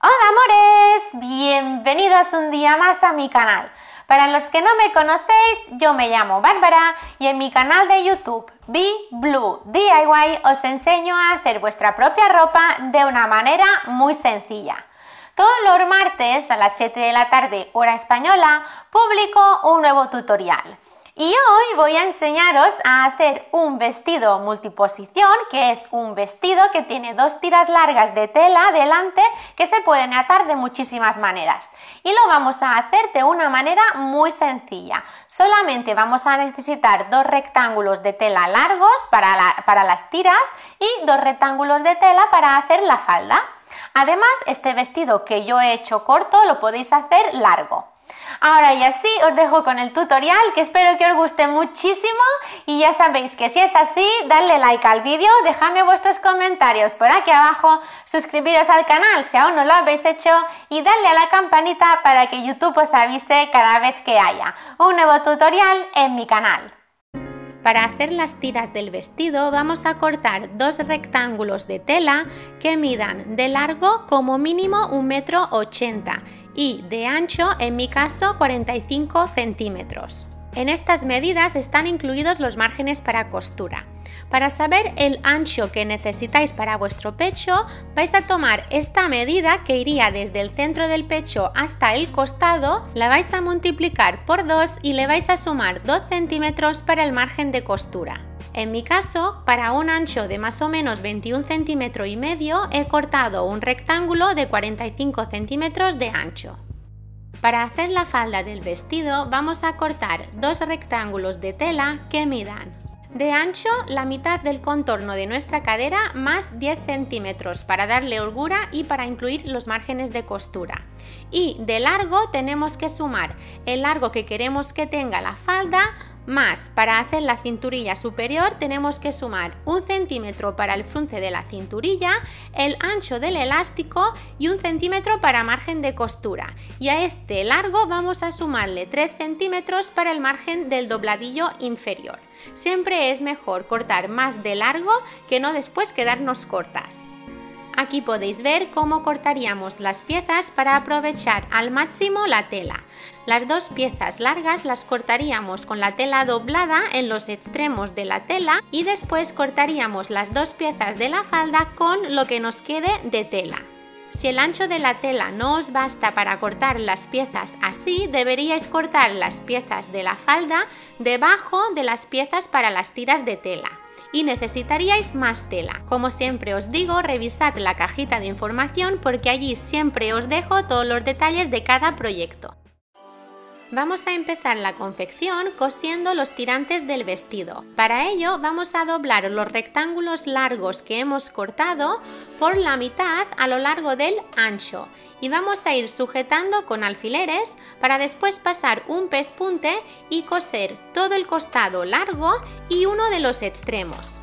Hola amores, bienvenidos un día más a mi canal. Para los que no me conocéis, yo me llamo Bárbara y en mi canal de YouTube Be Blue DIY os enseño a hacer vuestra propia ropa de una manera muy sencilla. Todos los martes a las 7 de la tarde, hora española, publico un nuevo tutorial. Y hoy voy a enseñaros a hacer un vestido multiposición, que es un vestido que tiene dos tiras largas de tela delante que se pueden atar de muchísimas maneras. Y lo vamos a hacer de una manera muy sencilla. Solamente vamos a necesitar dos rectángulos de tela largos para las tiras y dos rectángulos de tela para hacer la falda. Además, este vestido que yo he hecho corto lo podéis hacer largo. Ahora y así os dejo con el tutorial, que espero que os guste muchísimo, y ya sabéis que si es así, dadle like al vídeo, dejadme vuestros comentarios por aquí abajo, suscribiros al canal si aún no lo habéis hecho y darle a la campanita para que YouTube os avise cada vez que haya un nuevo tutorial en mi canal. Para hacer las tiras del vestido vamos a cortar dos rectángulos de tela que midan de largo como mínimo 1,80 m y de ancho, en mi caso, 45 centímetros. En estas medidas están incluidos los márgenes para costura. Para saber el ancho que necesitáis para vuestro pecho, vais a tomar esta medida que iría desde el centro del pecho hasta el costado, la vais a multiplicar por 2 y le vais a sumar 2 centímetros para el margen de costura. En mi caso, para un ancho de más o menos 21,5 centímetros, he cortado un rectángulo de 45 centímetros de ancho. Para hacer la falda del vestido vamos a cortar dos rectángulos de tela que midan de ancho la mitad del contorno de nuestra cadera más 10 centímetros para darle holgura y para incluir los márgenes de costura. Y de largo tenemos que sumar el largo que queremos que tenga la falda, más para hacer la cinturilla superior tenemos que sumar 1 centímetro para el frunce de la cinturilla, el ancho del elástico y 1 centímetro para margen de costura. Y a este largo vamos a sumarle 3 centímetros para el margen del dobladillo inferior. Siempre es mejor cortar más de largo que no después quedarnos cortas. Aquí podéis ver cómo cortaríamos las piezas para aprovechar al máximo la tela. Las dos piezas largas las cortaríamos con la tela doblada en los extremos de la tela y después cortaríamos las dos piezas de la falda con lo que nos quede de tela. Si el ancho de la tela no os basta para cortar las piezas así, deberíais cortar las piezas de la falda debajo de las piezas para las tiras de tela. Y necesitaríais más tela. Como siempre os digo, revisad la cajita de información porque allí siempre os dejo todos los detalles de cada proyecto. Vamos a empezar la confección cosiendo los tirantes del vestido. Para ello vamos a doblar los rectángulos largos que hemos cortado por la mitad a lo largo del ancho y vamos a ir sujetando con alfileres para después pasar un pespunte y coser todo el costado largo y uno de los extremos.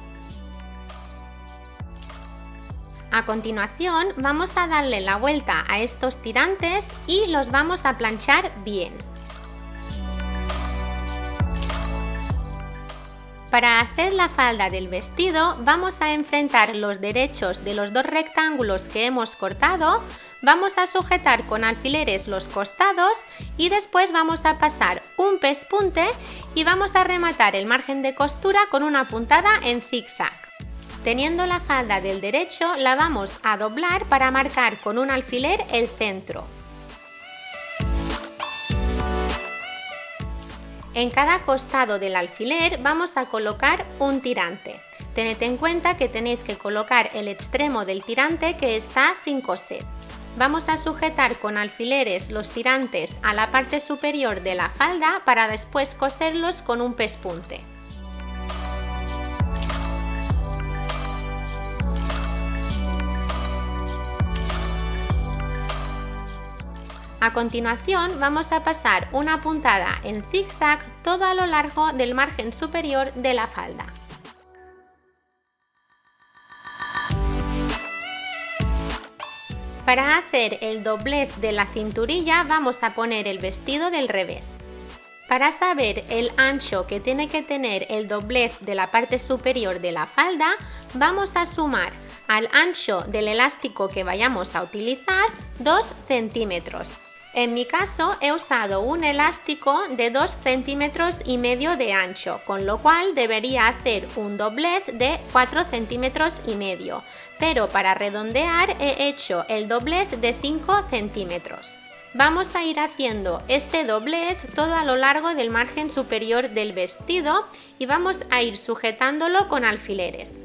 A continuación vamos a darle la vuelta a estos tirantes y los vamos a planchar bien. Para hacer la falda del vestido vamos a enfrentar los derechos de los dos rectángulos que hemos cortado, vamos a sujetar con alfileres los costados y después vamos a pasar un pespunte y vamos a rematar el margen de costura con una puntada en zigzag. Teniendo la falda del derecho la vamos a doblar para marcar con un alfiler el centro. En cada costado del alfiler vamos a colocar un tirante. Tened en cuenta que tenéis que colocar el extremo del tirante que está sin coser. Vamos a sujetar con alfileres los tirantes a la parte superior de la falda para después coserlos con un pespunte. A continuación vamos a pasar una puntada en zigzag todo a lo largo del margen superior de la falda. Para hacer el doblez de la cinturilla vamos a poner el vestido del revés. Para saber el ancho que tiene que tener el doblez de la parte superior de la falda, vamos a sumar al ancho del elástico que vayamos a utilizar 2 centímetros. En mi caso he usado un elástico de 2,5 centímetros de ancho, con lo cual debería hacer un doblez de 4,5 centímetros, pero para redondear he hecho el doblez de 5 centímetros. Vamos a ir haciendo este doblez todo a lo largo del margen superior del vestido y vamos a ir sujetándolo con alfileres.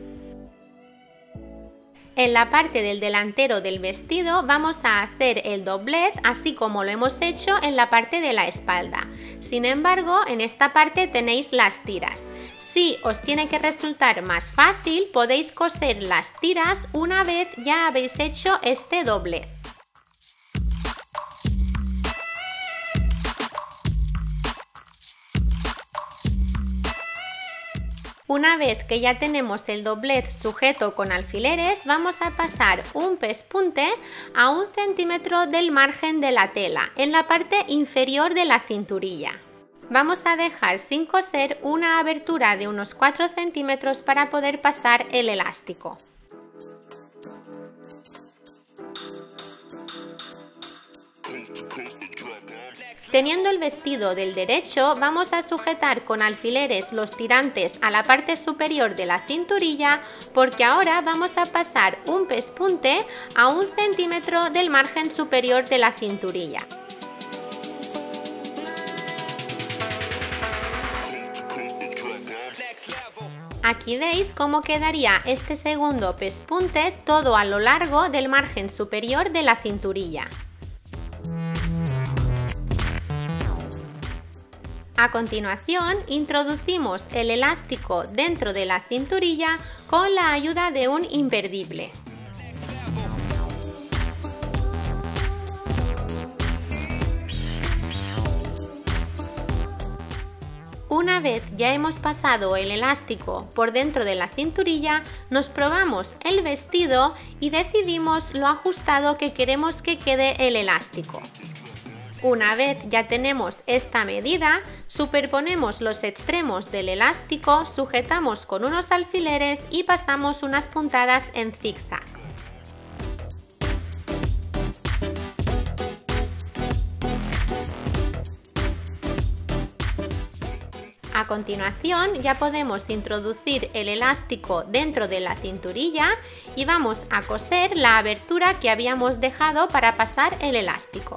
En la parte del delantero del vestido vamos a hacer el doblez así como lo hemos hecho en la parte de la espalda. Sin embargo, en esta parte tenéis las tiras. Si os tiene que resultar más fácil, podéis coser las tiras una vez ya habéis hecho este doblez. Una vez que ya tenemos el doblez sujeto con alfileres, vamos a pasar un pespunte a 1 centímetro del margen de la tela, en la parte inferior de la cinturilla. Vamos a dejar sin coser una abertura de unos 4 centímetros para poder pasar el elástico. Teniendo el vestido del derecho, vamos a sujetar con alfileres los tirantes a la parte superior de la cinturilla, porque ahora vamos a pasar un pespunte a 1 centímetro del margen superior de la cinturilla. Aquí veis cómo quedaría este segundo pespunte todo a lo largo del margen superior de la cinturilla. A continuación, introducimos el elástico dentro de la cinturilla con la ayuda de un imperdible. Una vez ya hemos pasado el elástico por dentro de la cinturilla, nos probamos el vestido y decidimos lo ajustado que queremos que quede el elástico. Una vez ya tenemos esta medida, superponemos los extremos del elástico, sujetamos con unos alfileres y pasamos unas puntadas en zigzag. A continuación ya podemos introducir el elástico dentro de la cinturilla y vamos a coser la abertura que habíamos dejado para pasar el elástico.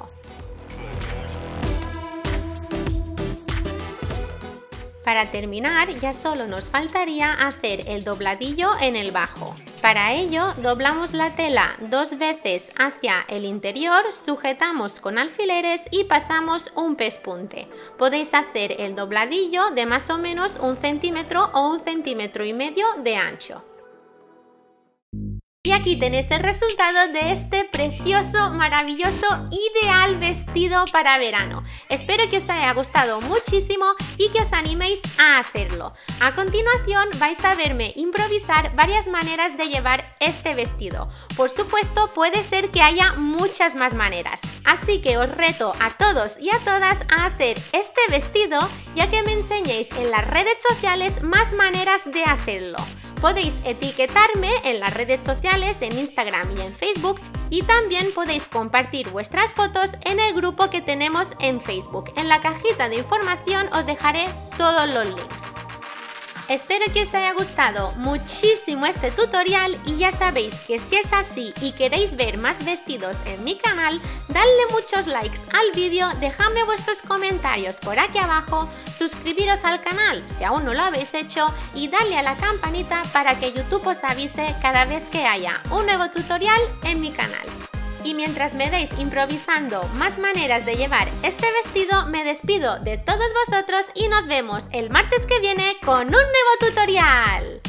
Para terminar, ya solo nos faltaría hacer el dobladillo en el bajo. Para ello, doblamos la tela 2 veces hacia el interior, sujetamos con alfileres y pasamos un pespunte. Podéis hacer el dobladillo de más o menos 1 centímetro o 1,5 centímetros de ancho. Y aquí tenéis el resultado de este precioso, maravilloso, ideal vestido para verano. Espero que os haya gustado muchísimo y que os animéis a hacerlo. A continuación vais a verme improvisar varias maneras de llevar este vestido. Por supuesto, puede ser que haya muchas más maneras. Así que os reto a todos y a todas a hacer este vestido, ya que me enseñéis en las redes sociales más maneras de hacerlo. Podéis etiquetarme en las redes sociales, en Instagram y en Facebook, y también podéis compartir vuestras fotos en el grupo que tenemos en Facebook. En la cajita de información os dejaré todos los links. Espero que os haya gustado muchísimo este tutorial y ya sabéis que si es así y queréis ver más vestidos en mi canal, dadle muchos likes al vídeo, dejadme vuestros comentarios por aquí abajo, suscribiros al canal si aún no lo habéis hecho y dadle a la campanita para que YouTube os avise cada vez que haya un nuevo tutorial en mi canal. Y mientras me veis improvisando más maneras de llevar este vestido, me despido de todos vosotros y nos vemos el martes que viene con un nuevo tutorial.